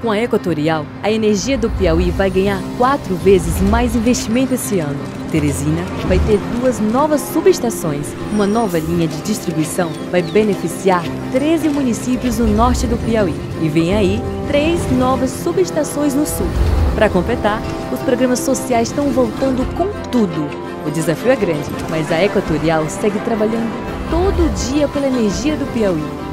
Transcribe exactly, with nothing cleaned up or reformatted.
Com a Equatorial, a energia do Piauí vai ganhar quatro vezes mais investimento esse ano. Teresina vai ter duas novas subestações. Uma nova linha de distribuição vai beneficiar treze municípios no norte do Piauí. E vem aí três novas subestações no sul. Para completar, os programas sociais estão voltando com tudo. O desafio é grande, mas a Equatorial segue trabalhando todo dia pela energia do Piauí.